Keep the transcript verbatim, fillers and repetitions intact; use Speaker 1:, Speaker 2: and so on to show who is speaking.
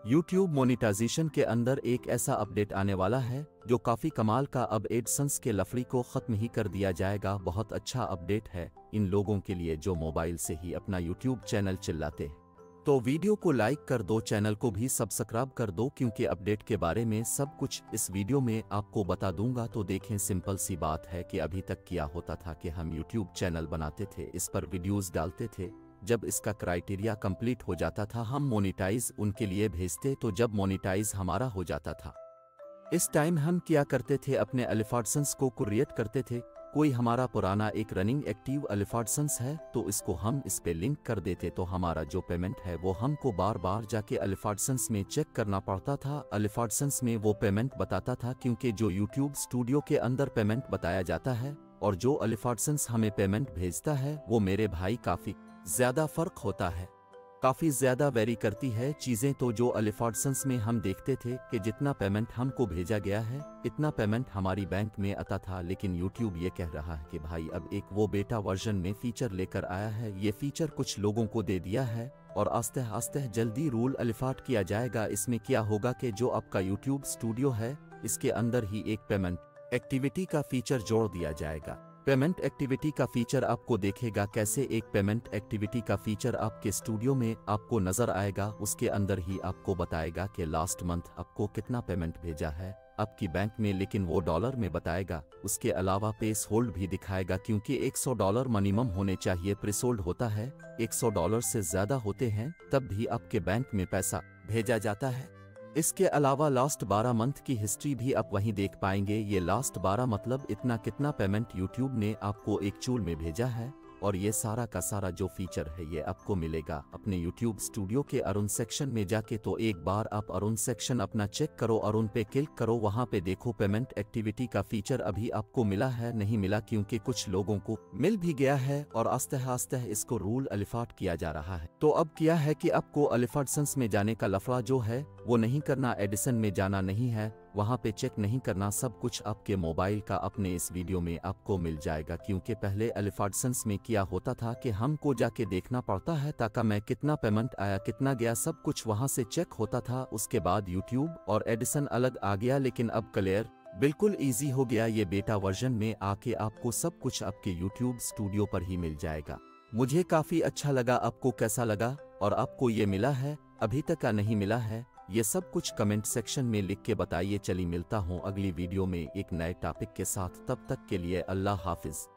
Speaker 1: YouTube monetization के अंदर एक ऐसा अपडेट आने वाला है जो काफ़ी कमाल का। अब एडसेंस के लफड़ी को ख़त्म ही कर दिया जाएगा। बहुत अच्छा अपडेट है इन लोगों के लिए जो मोबाइल से ही अपना यूट्यूब चैनल चलाते हैं। तो वीडियो को लाइक कर दो, चैनल को भी सब्सक्राइब कर दो, क्योंकि अपडेट के बारे में सब कुछ इस वीडियो में आपको बता दूंगा। तो देखें, सिंपल सी बात है कि अभी तक क्या होता था कि हम यूट्यूब चैनल बनाते थे, इस पर वीडियोज़ डालते थे। जब इसका क्राइटेरिया कंप्लीट हो जाता था हम मोनेटाइज उनके लिए भेजते। तो जब मोनेटाइज हमारा हो जाता था इस टाइम हम क्या करते थे, अपने एलिफेंट्स को क्रिएट करते थे। कोई हमारा पुराना एक रनिंग एक्टिव एलिफेंट्स है तो इसको हम इस पे लिंक कर देते। तो हमारा जो पेमेंट है वो हमको बार बार जाके एलिफेंट्स में चेक करना पड़ता था। एलिफेंट्स में वो पेमेंट बताता था, क्योंकि जो यूट्यूब स्टूडियो के अंदर पेमेंट बताया जाता है और जो एलिफेंट्स हमें पेमेंट भेजता है वो मेरे भाई काफ़ी ज़्यादा फ़र्क होता है, काफ़ी ज़्यादा वेरी करती है चीज़ें। तो जो एलिफेंट्स में हम देखते थे कि जितना पेमेंट हमको भेजा गया है इतना पेमेंट हमारी बैंक में आता था, लेकिन यूट्यूब ये कह रहा है कि भाई अब एक वो बेटा वर्जन में फ़ीचर लेकर आया है। ये फ़ीचर कुछ लोगों को दे दिया है और आस्ते आस्ते जल्दी रूल एलिफेंट किया जाएगा। इसमें क्या होगा कि जो आपका यूट्यूब स्टूडियो है इसके अंदर ही एक पेमेंट एक्टिविटी का फ़ीचर जोड़ दिया जाएगा। पेमेंट एक्टिविटी का फीचर आपको देखेगा कैसे एक पेमेंट एक्टिविटी का फीचर आपके स्टूडियो में आपको नजर आएगा। उसके अंदर ही आपको बताएगा कि लास्ट मंथ आपको कितना पेमेंट भेजा है आपकी बैंक में, लेकिन वो डॉलर में बताएगा। उसके अलावा पेस होल्ड भी दिखाएगा, क्योंकि सौ डॉलर मिनिमम होने चाहिए। प्रेस होल्ड होता है सौ डॉलर से ज्यादा होते हैं तब भी आपके बैंक में पैसा भेजा जाता है। इसके अलावा लास्ट बारह मंथ की हिस्ट्री भी आप वहीं देख पाएंगे। ये लास्ट बारह मतलब इतना कितना पेमेंट यूट्यूब ने आपको एक चूल में भेजा है, और ये सारा का सारा जो फीचर है ये आपको मिलेगा अपने यूट्यूब स्टूडियो के अरुण सेक्शन में जाके। तो एक बार आप अरुण सेक्शन अपना चेक करो, अरुण पे क्लिक करो, वहां पे देखो पेमेंट एक्टिविटी का फीचर अभी आपको मिला है नहीं मिला, क्योंकि कुछ लोगों को मिल भी गया है और आस्ते आस्ते इसको रूल एलिफेंट किया जा रहा है। तो अब क्या है कि आपको एलिफेंट्स में जाने का लफड़ा जो है वो नहीं करना, एडिसन में जाना नहीं है, वहां पे चेक नहीं करना। सब कुछ आपके मोबाइल का अपने इस वीडियो में आपको मिल जाएगा। क्योंकि पहले एलिफेंट्स में क्या होता था कि हमको जाके देखना पड़ता है ताकि मैं कितना पेमेंट आया कितना गया, सब कुछ वहां से चेक होता था। उसके बाद यूट्यूब और एडिसन अलग आ गया, लेकिन अब क्लियर बिल्कुल इजी हो गया। ये बेटा वर्जन में आके आपको सब कुछ आपके यूट्यूब स्टूडियो पर ही मिल जाएगा। मुझे काफी अच्छा लगा। आपको कैसा लगा और आपको ये मिला है अभी तक का नहीं मिला है, ये सब कुछ कमेंट सेक्शन में लिख के बताइए। चलिए मिलता हूँ अगली वीडियो में एक नए टॉपिक के साथ, तब तक के लिए अल्लाह हाफिज।